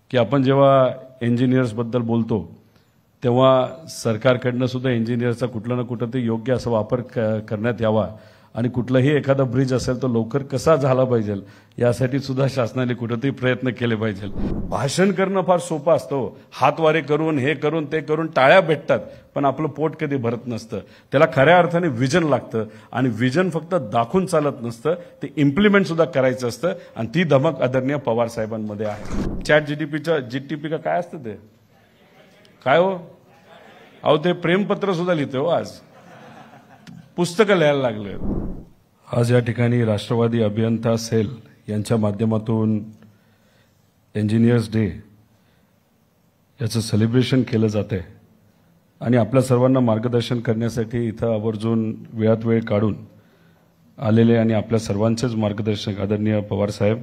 की आपण जेव्हा इंजिनियर्सबद्दल बोलतो तेव्हा सरकारकडनं सुद्धा इंजिनियरचा कुठला ना कुठं ते योग्य असा वापर करण्यात यावा आणि कुठलाही एखादा ब्रिज असेल तो लवकर कसा झाला पाहिजे यासाठी सुद्धा शासनाने कुठेतरी प्रयत्न केले पाहिजे। भाषण करणं फार सोपं असतं, हातवारे करून हे करून ते करून टाळ्या भेटतात, पण आपलं पोट कधी भरत नसतं। त्याला खऱ्या अर्थाने विजन लागतं आणि विजन फक्त दाखवून चालत नसतं, ते इम्प्लिमेंट सुद्धा करायचं असतं आणि ती धमक आदरणीय पवार साहेबांमध्ये आहे। चॅट जीटीपी का काय असतं ते काय हो, अहो ते प्रेमपत्र सुद्धा लिहिते हो, आज पुस्तकं लिहायला लागले। आज या ठिकाणी राष्ट्रवादी अभियंता सेल यांच्या माध्यमातून इंजिनियर्स डे याचं सेलिब्रेशन केलं जाते आणि आपल्या सर्वांना मार्गदर्शन करण्यासाठी इथं आवर्जून वेळात वेळ काढून आलेले आणि आपल्या सर्वांचेच मार्गदर्शक आदरणीय पवार साहेब,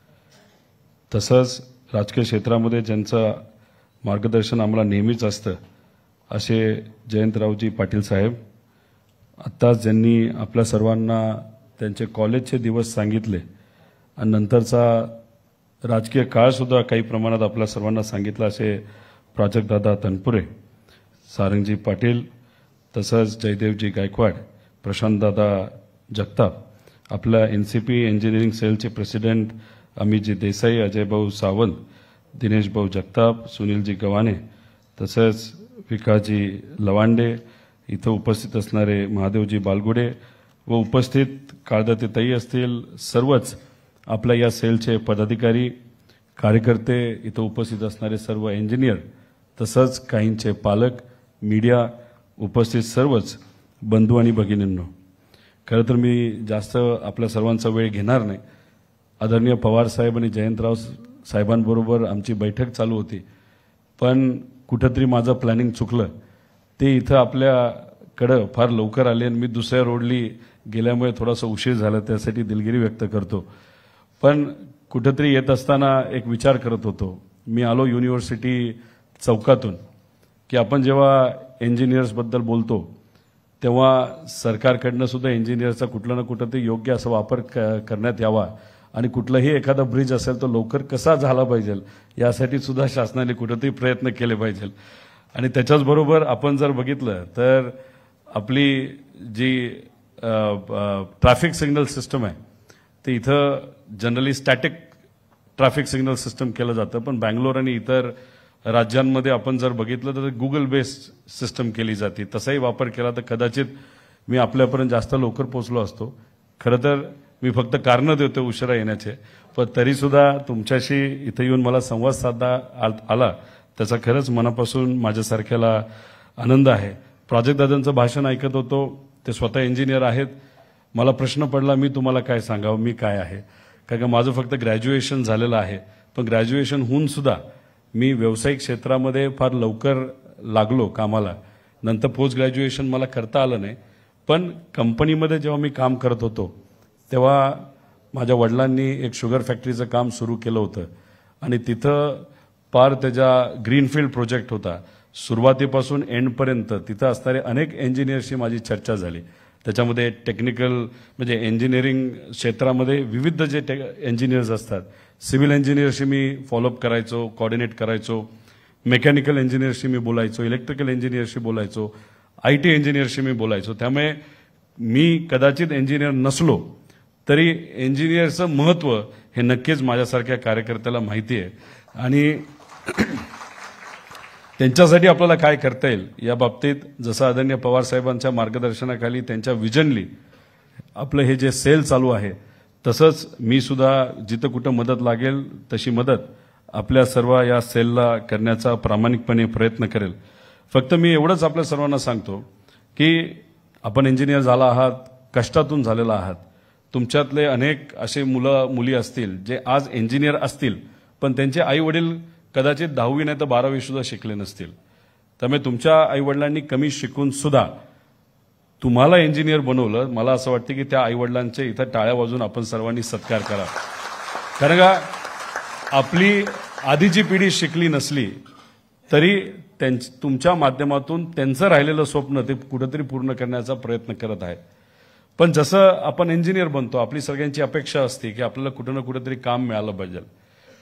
तसंच राजकीय क्षेत्रामध्ये ज्यांचं मार्गदर्शन आम्हाला नेहमीच असतं असे जयंतरावजी पाटील साहेब, आत्ताच ज्यांनी आपल्या सर्वांना त्यांचे कॉलेजचे दिवस सांगितले आणि नंतरचा राजकीय काळसुद्धा काही प्रमाणात आपल्या सर्वांना सांगितला असे प्राजक्तदादा तनपुरे, सारंगजी पाटील, तसंच जयदेवजी गायकवाड, प्रशांतदादा जगताप, आपल्या एनसीपी इंजिनिअरिंग सेलचे प्रेसिडेंट अमितजी देसाई, अजयभाऊ सावंत, दिनेशभाऊ जगताप, सुनीलजी गव्हाणे, तसंच विकासजी लवांडे, इथं उपस्थित असणारे महादेवजी बालगुडे व उपस्थित काळदातेताई असतील, सर्वच आपल्या या सेलचे पदाधिकारी, कार्यकर्ते, इथं उपस्थित असणारे सर्व इंजिनियर, तसंच काहींचे पालक, मीडिया, उपस्थित सर्वच बंधू आणि भगिनींनो, खरं तर मी जास्त आपल्या सर्वांचा वेळ घेणार नाही। आदरणीय पवार साहेब आणि जयंतराव साहेबांबरोबर आमची बैठक चालू होती, पण कुठंतरी माझं प्लॅनिंग चुकलं। ते इथं आपल्याकडं फार लवकर आले आणि मी दुसऱ्या रोडली गेल्यामुळे थोडासा उशीर झाला, त्यासाठी दिलगिरी व्यक्त करतो। पण कुठंतरी येत असताना एक विचार करत होतो, मी आलो युनिव्हर्सिटी चौकातून, की आपण जेव्हा इंजिनियर्सबद्दल बोलतो तेव्हा सरकारकडनं सुद्धा इंजिनियरचा कुठला ना कुठं ते योग्य असा वापर करण्यात यावा आणि कुठलाही एखादा ब्रिज असेल तो लवकर कसा झाला पाहिजे यासाठी सुद्धा शासनाने कुठेतरी प्रयत्न केले पाहिजे। आणि त्याच्याचबरोबर आपण जर बघितलं तर आपली जी ट्रॅफिक सिग्नल सिस्टम आहे ते इथं generally static traffic signal system केलं जातं, पण बँगलोर आणि इतर राज्यांमध्ये आपण जर बघितलं तर गुगल बेस्ड सिस्टम केली जाते। तसाही वापर केला तर कदाचित मी आपल्यापर्यंत जास्त लवकर पोहोचलो असतो। खरं तर मी फक्त कारणं देतो उशिरा येण्याचे, पण तरीसुद्धा तुमच्याशी इथं येऊन मला संवाद साधता आला त्याचा खरंच मनापासून माझ्यासारख्याला आनंद आहे। प्राजक्तदादांचं भाषण ऐकत होतो, ते स्वतः इंजिनियर आहेत। मला प्रश्न पडला मी तुम्हाला काय सांगावं, मी काय आहे, कारण का माझं फक्त ग्रॅज्युएशन झालेलं आहे, पण ग्रॅज्युएशन होऊन सुद्धा मी व्यावसायिक क्षेत्रामध्ये फार लवकर लागलो कामाला। नंतर पोस्ट ग्रॅज्युएशन मला करता आलं नाही, पण कंपनीमध्ये जेव्हा मी काम करत होतो तेव्हा माझ्या वडिलांनी एक शुगर फॅक्टरीचं काम सुरू केलं होतं आणि तिथं पार त्याचा ग्रीनफील्ड प्रोजेक्ट होता। सुरुवातीपासून एंडपर्यंत तिथं असणारे अनेक इंजिनियर्सशी माझी चर्चा झाली। त्याच्यामध्ये टेक्निकल म्हणजे इंजिनिअरिंग क्षेत्रामध्ये विविध जे इंजिनियर्स असतात, सिव्हिल इंजिनियरशी मी फॉलोअप करायचो, कोऑर्डिनेट करायचो, मेकॅनिकल इंजिनियरशी मी बोलायचो, इलेक्ट्रिकल इंजिनियरशी बोलायचो, IT इंजिनियरशी मी बोलायचो। त्यामुळे मी कदाचित इंजिनियर नसलो तरी इंजिनियरचं महत्त्व हे नक्कीच माझ्यासारख्या कार्यकर्त्याला माहिती आहे आणि त्यांच्यासाठी आपल्याला काय करता येईल या बाबतीत जसं आदरणीय पवार साहेबांच्या मार्गदर्शनाखाली त्यांच्या विजनली आपलं हे जे सेल चालू आहे, तसंच मी सुद्धा जिथं कुठं मदत लागेल तशी मदत आपल्या सर्व या सेलला करण्याचा प्रामाणिकपणे प्रयत्न करेल। फक्त मी एवढंच आपल्या सर्वांना सांगतो की आपण इंजिनियर झाला आहात, कष्टातून झालेला आहात। तुमच्यातले अनेक असे मुलं मुली असतील जे आज इंजिनियर असतील, पण त्यांचे आई वडील कदाचित 10वी नाही तर 12वी सुद्धा शिकले नसतील। त्यामुळे तुमच्या आईवडिलांनी कमी शिकून सुद्धा तुम्हाला इंजिनियर बनवलं। मला असं वाटतं की त्या आईवडिलांचे इथं टाळ्या वाजवून आपण सर्वांनी सत्कार करा, कारण का आपली आधीची पिढी शिकली नसली तरी तुमच्या माध्यमातून त्यांचं राहिलेलं स्वप्न ते कुठेतरी पूर्ण करण्याचा प्रयत्न करत आहेत। पण जसं आपण इंजिनियर बनतो, आपली सगळ्यांची अपेक्षा असते की आपल्याला कुठे ना कुठेतरी काम मिळालं पाहिजे।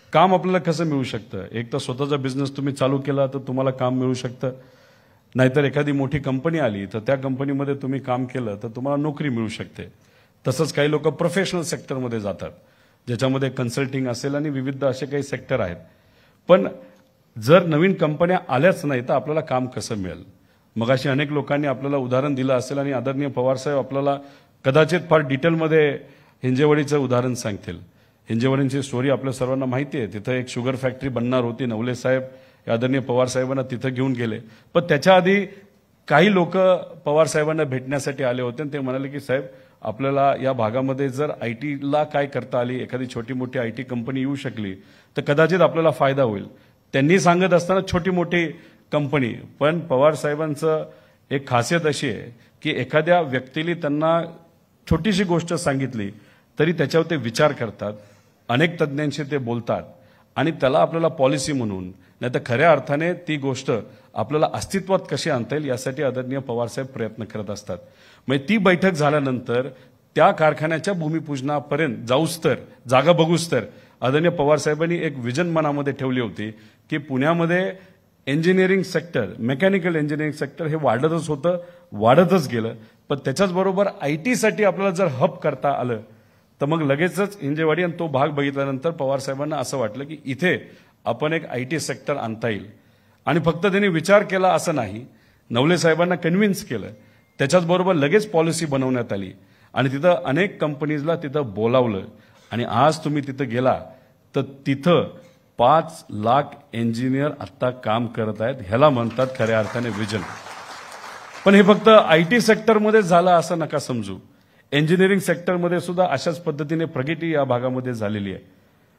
काम आपल्याला कसं मिळू शकतं? एक तर स्वतःचा बिझनेस तुम्ही चालू केला तर तुम्हाला काम मिळू शकतं, नाहीतर एखादी मोठी कंपनी आली तर त्या कंपनीमध्ये तुम्ही काम केलं तर तुम्हाला नोकरी मिळू शकते. तसंच काही लोक प्रोफेशनल सेक्टरमध्ये जातात, ज्याच्यामध्ये कन्सल्टिंग असेल आणि विविध असे काही सेक्टर आहेत. पण जर नवीन कंपन्या आल्याच नाही तर आपल्याला काम कसं मिळेल? मगाशी अनेक लोकांनी आपल्याला उदाहरण दिलं असेल आणि आदरणीय पवारसाहेब आपल्याला कदाचित फार डिटेलमध्ये हिंजेवाडीचं उदाहरण सांगतील. हिंजेवाडींची स्टोरी आपल्या सर्वांना माहिती आहे. तिथं एक शुगर फॅक्टरी बनणार होती. नवले साहेब आदरणीय पवार साहेबांना तिथं घेऊन गेले. पण त्याच्या आधी काही लोक पवार साहेबांना भेटण्यासाठी आले होते आणि ते म्हणाले की साहेब, आपल्याला या भागामध्ये जर आयटीला काय करता आली, एखादी छोटी मोठी आयटी कंपनी येऊ शकली तर कदाचित आपल्याला फायदा होईल. त्यांनी सांगत असताना छोटी मोठी कंपनी, पण पवार साहेबांचं एक खासियत अशी आहे की एखाद्या व्यक्तीला त्यांना छोटीशी गोष्ट सांगितली तरी त्याच्यावर ते विचार करतात, अनेक तज्ज्ञांशी ते बोलतात आणि त्याला आपल्याला पॉलिसी म्हणून, नाही तर खऱ्या अर्थाने ती गोष्ट आपल्याला अस्तित्वात कशी आणता येईल यासाठी आदरणीय पवारसाहेब प्रयत्न करत असतात. म्हणजे ती बैठक झाल्यानंतर त्या कारखान्याच्या भूमिपूजनापर्यंत जाऊस तर, जागा बघूस तर आदरणीय पवारसाहेबांनी एक विजन मनामध्ये ठेवली होती की पुण्यामध्ये engineering sector, mechanical engineering sector हे वाढतच होतं, वाढतच गेलं. पण त्याच्याचबरोबर आयटीसाठी आपल्याला जर हब करता आलं तर मग लगेचच हिंजेवाडी आणि तो भाग बघितल्यानंतर पवारसाहेबांना असं वाटलं की इथे आपण एक आयटी सेक्टर आणता येईल. आणि फक्त त्यांनी विचार केला असं नाही, नवले साहेबांना कन्व्हिन्स केलं, त्याच्याचबरोबर लगेच पॉलिसी बनवण्यात आली आणि तिथं अनेक कंपनीजला तिथं बोलावलं. आणि आज तुम्ही तिथं गेला तर तिथं 5 लाख इंजिनियर आत्ता काम करत आहेत. ह्याला म्हणतात खऱ्या अर्थाने विजन. पण हे फक्त आयटी सेक्टरमध्ये झालं असं नका समजू. इंजिनिअरिंग सेक्टरमध्ये सुद्धा अशाच पद्धतीने प्रगती या भागामध्ये झालेली आहे.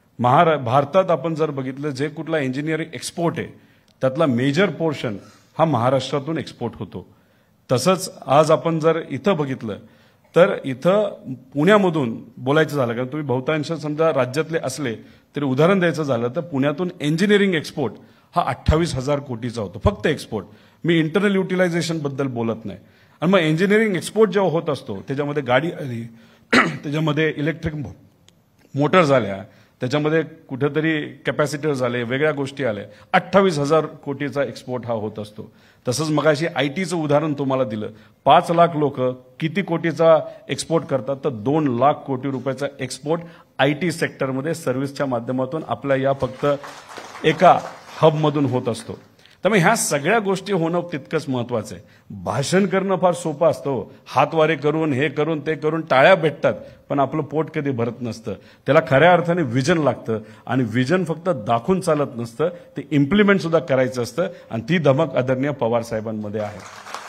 भारतात आपण जर बघितलं, जे कुठला इंजिनिअरिंग एक्सपोर्ट आहे त्यातला मेजर पोर्शन हा महाराष्ट्रातून एक्सपोर्ट होतो. तसंच आज आपण जर इथं बघितलं तर इथं पुण्यामधून बोलायचं झालं, कारण तुम्ही बहुतांश समजा राज्यातले असले तरी उदाहरण द्यायचं झालं तर पुण्यातून इंजिनिअरिंग एक्सपोर्ट हा 28,000 कोटीचा होतो, फक्त एक्सपोर्ट. मी इंटरनल युटिलायझेशन बद्दल बोलत नाही. आणि मग इंजिनिअरिंग एक्सपोर्ट जेव्हा होत असतो त्याच्यामध्ये गाडी आली, त्याच्यामध्ये इलेक्ट्रिक मोटर झाल्या, त्याच्यामध्ये कुठेतरी कॅपॅसिटर झाले, वेगळ्या गोष्टी आल्या. 28,000 कोटीचा एक्सपोर्ट हा होत असतो. तसंच मगाशी आयटीचं उदाहरण तुम्हाला दिलं. 5 लाख लोक किती कोटीचा एक्सपोर्ट करतात तर 2 लाख कोटी रुपयाचा एक्सपोर्ट आयटी सेक्टरमध्ये सर्व्हिसच्या माध्यमातून आपल्या या फक्त एका हबमधून होत असतो. त्यामुळे ह्या सगळ्या गोष्टी होणं तितकंच महत्वाचं आहे. भाषण करणं फार सोपं असतं, हातवारे करून, हे करून, ते करून टाळ्या भेटतात, पण आपलं पोट कधी भरत नसतं. त्याला खऱ्या अर्थाने विजन लागतं आणि विजन फक्त दाखवून चालत नसतं, ते इम्प्लिमेंट सुद्धा करायचं असतं. आणि ती धमक आदरणीय पवार साहेबांमध्ये आहे.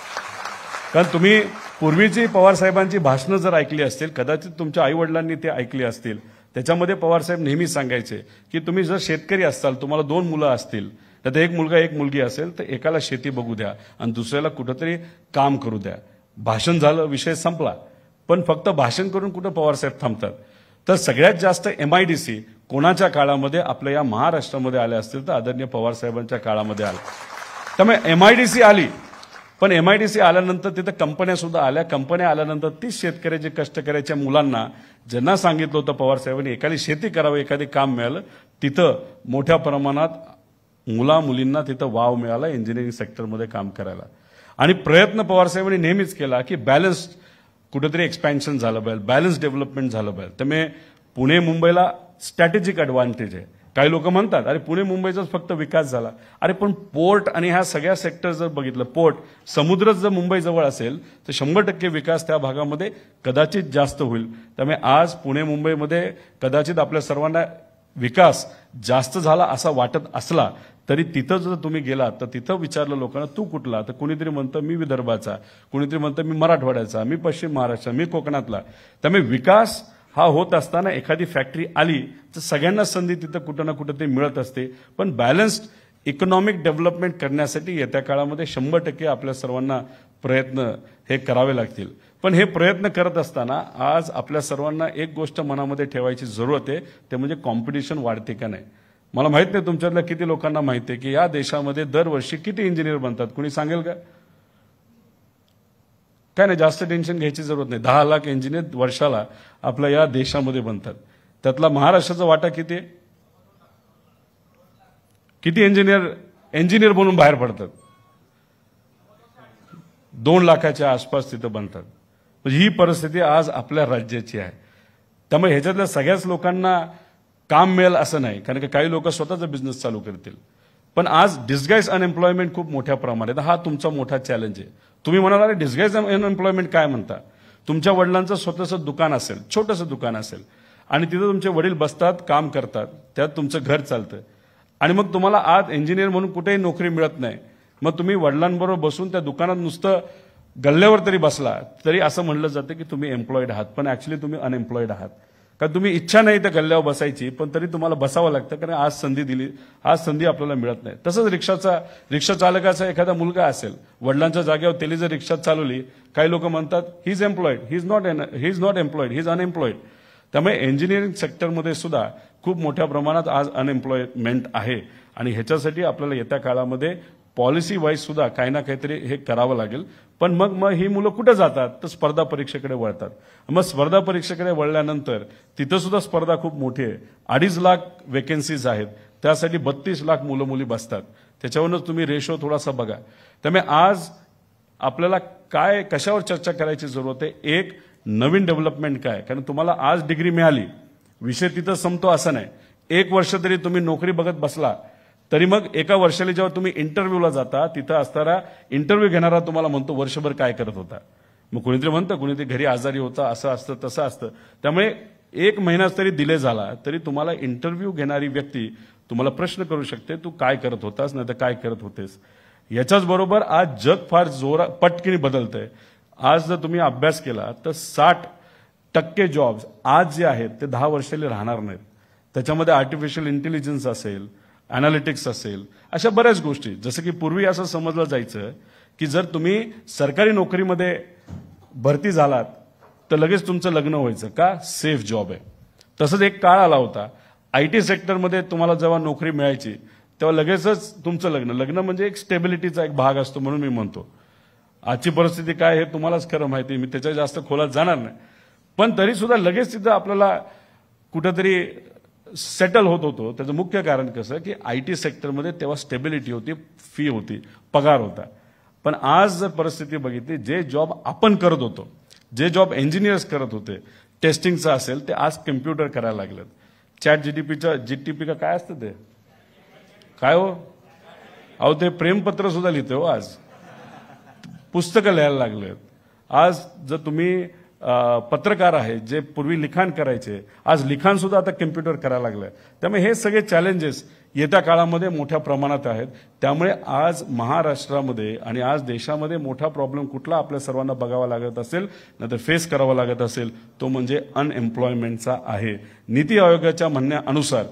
कारण तुम्ही पूर्वीची पवार साहेबांची भाषणं जर ऐकली असतील, कदाचित तुमच्या आई वडिलांनी ते ऐकली असतील. त्याच्यामध्ये पवार साहेब नेहमी सांगायचे की तुम्ही जर शेतकरी असाल, तुम्हाला 2 मुलं असतील, तर एक मुलगा एक मुलगी असेल तर एकाला शेती बघू द्या आणि दुसऱ्याला कुठंतरी काम करू द्या. भाषण झालं, विषय संपला. पण फक्त भाषण करून कुठं पवारसाहेब थांबतात? तर सगळ्यात जास्त MIDC कोणाच्या काळामध्ये आपल्या या महाराष्ट्रामध्ये आल्या असतील तर आदरणीय पवारसाहेबांच्या काळामध्ये आल्या. त्यामुळे MIDC आली, पण MIDC आल्यानंतर तिथं कंपन्या सुद्धा आल्या. कंपन्या आल्यानंतर तीच शेतकऱ्याचे, कष्टकऱ्याच्या मुलांना ज्यांना सांगितलं होतं पवारसाहेबांनी एखादी शेती करावी, एखादी काम मिळालं, तिथं मोठ्या प्रमाणात मुलींना तिथं वाव मिळाला इंजिनिअरिंग सेक्टरमध्ये काम करायला. आणि प्रयत्न पवारसाहेबांनी नेहमीच केला की बॅलन्स कुठेतरी एक्सपॅन्शन झालं पाहिजे, बॅलन्स डेव्हलपमेंट झालं पाहिजे. त्यामुळे पुणे मुंबईला स्ट्रॅटेजिक ॲडव्हान्टेज आहे. काही लोक म्हणतात अरे पुणे मुंबईचाच फक्त विकास झाला. अरे पण पोर्ट आणि ह्या सगळ्या सेक्टर जर बघितलं, पोर्ट, समुद्रच जर मुंबई जवळ असेल तर 100% विकास त्या भागामध्ये कदाचित जास्त होईल. त्यामुळे आज पुणे मुंबईमध्ये कदाचित आपल्या सर्वांना विकास जास्त झाला असा वाटत असला तरी तिथं जर तुम्ही गेलात तर तिथं विचारलं लोकांना तू कुठला, तर कुणीतरी म्हणतं मी विदर्भाचा, कुणीतरी म्हणतं मी मराठवाड्याचा, मी पश्चिम महाराष्ट्र, मी कोकणातला. त्यामुळे विकास हा होत असताना एखादी फॅक्टरी आली तर सगळ्यांना संधी तिथं कुठं ना कुठं ते मिळत असते. पण बॅलन्स्ड इकॉनॉमिक डेव्हलपमेंट करण्यासाठी येत्या काळामध्ये 100% आपल्या सर्वांना प्रयत्न हे करावे लागतील. पण हे प्रयत्न करत असताना आज आपल्या सर्वांना एक गोष्ट मनामध्ये ठेवायची जरूरत आहे, ते म्हणजे कॉम्पिटिशन वाढते का नाही. मला माहित नाही तुमच्यातल्या किती लोकांना माहिती आहे की या देशामध्ये दरवर्षी किती इंजिनियर बनतात, कुणी सांगेल का? काय नाही, जास्त टेन्शन घ्यायची जरूरत नाही. 10 लाख इंजिनियर वर्षाला आपल्या या देशामध्ये बनतात. त्यातला महाराष्ट्राचा वाटा किती आहे? किती इंजिनियर बनून बाहेर पडतात? 2 लाखाच्या आसपास तिथं बनतात. म्हणजे ही परिस्थिती आज आपल्या राज्याची आहे. त्यामुळे ह्याच्यातल्या सगळ्याच लोकांना काम मिळेल असं नाही, कारण की काही लोक स्वतःचा बिझनेस चालू करतील. पण आज डिस्गाईज अनएम्प्लॉयमेंट खूप मोठ्या प्रमाणात, हा तुमचा मोठा चॅलेंज आहे. तुम्ही म्हणाल अरे डिस्गाईज अनएम्प्लॉयमेंट काय म्हणता? तुमच्या वडिलांचं स्वतःचं दुकान असेल, छोटंसं दुकान असेल, आणि तिथं तुमचे वडील बसतात, काम करतात, त्यात तुमचं घर चालतं, आणि मग तुम्हाला आज इंजिनियर म्हणून कुठेही नोकरी मिळत नाही. मग तुम्ही वडिलांबरोबर बसून त्या दुकानात नुसतं गल्ल्यावर तरी बसला तरी असं म्हणलं जातं की तुम्ही एम्प्लॉईड आहात, पण ऍक्च्युली तुम्ही अनएम्प्लॉईड आहात. कारण तुम्ही इच्छा नाही त्या गल्ल्यावर बसायची, पण तरी तुम्हाला बसावं लागतं, कारण आज संधी आपल्याला मिळत नाही. तसंच रिक्षा चालकाचा एखादा मुलगा असेल, वडिलांच्या जागेवर त्याने जर रिक्षा चालवली, काही लोक म्हणतात he is employed, he is not employed, he is unemployed. त्यामुळे इंजिनिअरिंग सेक्टरमध्ये सुद्धा खूप मोठ्या प्रमाणात आज अनएम्प्लॉयमेंट आहे, आणि ह्याच्यासाठी आपल्याला येत्या काळामध्ये पॉलिसी वाईज सुद्धा काही ना काहीतरी हे करावं लागेल. पण मग ही मुलं कुठे जातात? तर स्पर्धा परीक्षेकडे वळतात. मग स्पर्धा परीक्षेकडे वळल्यानंतर तिथं सुद्धा स्पर्धा खूप मोठी आहे. 2.5 लाख वेकेन्सीज आहेत, त्यासाठी 32 लाख मुलं मुली बसतात. त्याच्यावरूनच तुम्ही रेशो थोडासा बघा. त्यामुळे आज आपल्याला कशावर चर्चा करायची जरूरत आहे? एक, नवीन डेव्हलपमेंट काय? कारण तुम्हाला आज डिग्री मिळाली, विषय तिथं संपतो असं नाही. 1 वर्ष तरी तुम्ही नोकरी बघत बसला तरी मग एका वर्षाला जेव्हा तुम्ही इंटरव्ह्यूला जाता, तिथं असणारा इंटरव्ह्यू घेणारा तुम्हाला म्हणतो वर्षभर काय करत होता. मग कुणीतरी म्हणतं कुणीतरी घरी आजारी होता, असं असतं तसं असतं. त्यामुळे 1 महिना तरी डिले झाला तरी तुम्हाला इंटरव्ह्यू घेणारी व्यक्ती तुम्हाला प्रश्न करू शकते, तू काय करत होतास, नाही तर काय करत होतेस. याच्याच बरोबर आज जग फार पटकन बदलतंय. आज जर तुम्ही अभ्यास केला तर 60% जॉब्स आज जे आहेत ते 10 वर्षाला राहणार नाहीत. त्याच्यामध्ये आर्टिफिशियल इंटेलिजन्स असेल, अनालिटिक्स असेल, अशा बऱ्याच गोष्टी. जसं की पूर्वी असं समजलं जायचं की जर तुम्ही सरकारी नोकरीमध्ये भरती झालात तर लगेच तुमचं लग्न व्हायचं, का? सेफ जॉब आहे. तसंच एक काळ आला होता आयटी सेक्टरमध्ये तुम्हाला जेव्हा नोकरी मिळायची तेव्हा लगेचच तुमचं लग्न म्हणजे एक स्टेबिलिटीचा एक भाग असतो, म्हणून मी म्हणतो. आजची परिस्थिती काय हे तुम्हालाच खरं माहिती, मी त्याच्या जास्त खोलात जाणार नाही. पण तरी सुद्धा लगेच तिथं आपल्याला कुठेतरी सेटल होत होतो. त्याचं मुख्य कारण कसं की आयटी सेक्टरमध्ये तेव्हा स्टेबिलिटी होती, फी होती, पगार होता. पण आज जर परिस्थिती बघितली, जे जॉब आपण करत होतो, जे जॉब इंजिनियर्स करत होते, टेस्टिंगचं असेल, ते आज कम्प्युटर करायला लागलेत. जीटीपी का काय असतं ते काय हो? अहो ते प्रेमपत्र सुद्धा लिहिते हो आज, पुस्तकं लिहायला लागलेत. आज जर तुम्ही पत्रकार आहे जे पूर्वी लिखाण करायचे, आज लिखाण सुद्धा आता कम्प्युटर करायला लागलंय. त्यामुळे हे सगळे चॅलेंजेस येत्या काळामध्ये मोठ्या प्रमाणात आहेत. त्यामुळे आज महाराष्ट्रामध्ये आणि आज देशामध्ये मोठा प्रॉब्लेम कुठला आपल्या सर्वांना बघावा लागत असेल, नाहीतर फेस करावा लागत असेल, तो म्हणजे अनएम्प्लॉयमेंटचा आहे. नीती आयोगाच्या म्हणण्यानुसार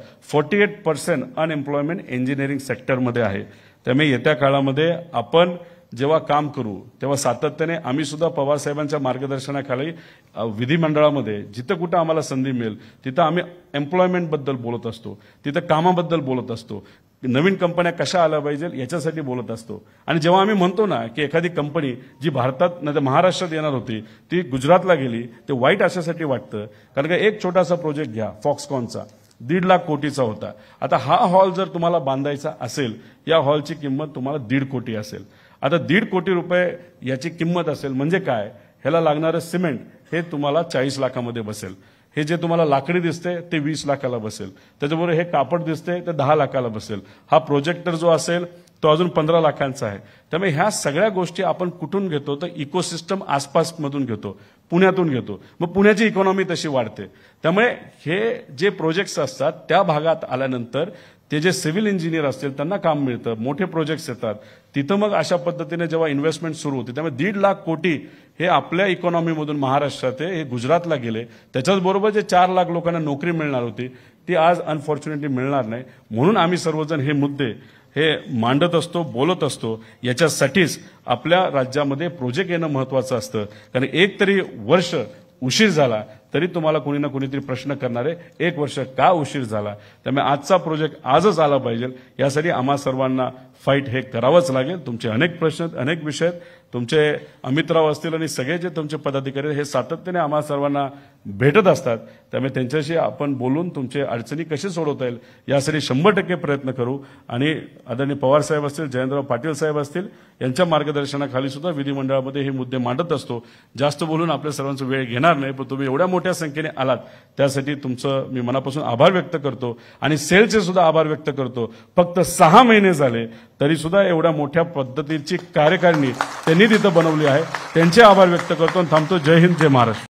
48% अनएम्प्लॉयमेंट इंजिनिअरिंग सेक्टरमध्ये आहे. त्यामुळे येत्या काळामध्ये आपण जेव्हा काम करू तेव्हा सातत्याने आम्ही सुद्धा पवार साहेबांच्या मार्गदर्शनाखाली विधिमंडळामध्ये जिथं कुठं आम्हाला संधी मिळेल तिथं आम्ही एम्प्लॉयमेंटबद्दल बोलत असतो, तिथं कामाबद्दल बोलत असतो, नवीन कंपन्या कशा आल्या पाहिजे याच्यासाठी बोलत असतो. आणि जेव्हा आम्ही म्हणतो ना की एखादी कंपनी जी भारतात नाही तर महाराष्ट्रात येणार होती ती गुजरातला गेली, ते वाईट अशासाठी वाटतं. कारण का एक छोटासा प्रोजेक्ट घ्या फॉक्सकॉनचा, 1.5 लाख कोटीचा होता. आता हा हॉल जर तुम्हाला बांधायचा असेल, या हॉलची किंमत तुम्हाला 1.5 कोटी असेल. आता 1.5 कोटी रुपये याची किंमत असेल म्हणजे काय, ह्याला लागणारं सिमेंट हे तुम्हाला 40 लाखामध्ये बसेल. हे जे तुम्हाला लाकडी दिसते ते 20 लाखाला बसेल. त्याच्याबरोबर हे कापड दिसते ते 10 लाखाला बसेल. हा प्रोजेक्टर जो असेल तो अजून 15 लाखांचा आहे. त्यामुळे ह्या सगळ्या गोष्टी आपण कुठून घेतो तर इकोसिस्टम आसपासमधून घेतो, पुण्यातून घेतो. मग पुण्याची इकॉनॉमी तशी वाढते. त्यामुळे हे जे प्रोजेक्ट्स असतात त्या भागात आल्यानंतर ते जे सिव्हिल इंजिनियर असतील त्यांना काम मिळतं, मोठे प्रोजेक्ट्स येतात. तिथं मग अशा पद्धतीने जेव्हा इन्व्हेस्टमेंट सुरू होते त्यामुळे 1.5 लाख कोटी हे आपल्या इकॉनॉमीमधून महाराष्ट्रात हे गुजरातला गेले. त्याच्याच बरोबर जे 4 लाख लोकांना नोकरी मिळणार होती ती आज अनफॉर्च्युनेटली मिळणार नाही. म्हणून आम्ही सर्वजण हे मुद्दे हे मांडत असतो, बोलत असतो. याच्यासाठीच आपल्या राज्यामध्ये प्रोजेक्ट येणं महत्वाचं असतं. कारण एक तरी वर्ष उशीर झाला तरी तुम्हाला कोणी ना कोणीतरी प्रश्न करणारे 1 वर्ष का उशीर झाला. त्यामुळे आजचा प्रोजेक्ट आजच आला पाहिजे, यासाठी आम्हा सर्वांना फाईट हे करावंच लागेल. तुमचे अनेक प्रश्न, अनेक विषय, तुमचे अमितराव असतील आणि सगळे जे तुमचे पदाधिकारी हे सातत्याने आम्हा सर्वांना भेटत असतात. त्यामुळे त्यांच्याशी आपण बोलून तुमचे अडचणी कशी सोडवता येईल यासाठी 100% प्रयत्न करू. आणि आदरणीय पवार साहेब असतील, जयंतराव पाटील साहेब असतील, यांच्या मार्गदर्शनाखाली सुद्धा विधिमंडळामध्ये हे मुद्दे मांडत असतो. जास्त बोलून आपल्या सर्वांचा वेळ घेणार नाही, पण तुम्ही एवढ्या मोठ्या संख्येने आलात त्यासाठी तुमचं मी मनापासून आभार व्यक्त करतो. आणि सेलचे सुद्धा आभार व्यक्त करतो. फक्त 6 महिने झाले तरी सुद्धा एवढ्या मोठ्या पद्धतीची कार्यकारिणी त्यांनी तिथं बनवली आहे. त्यांचे आभार व्यक्त करतो आणि थांबतो. जय हिंद, जय महाराष्ट्र.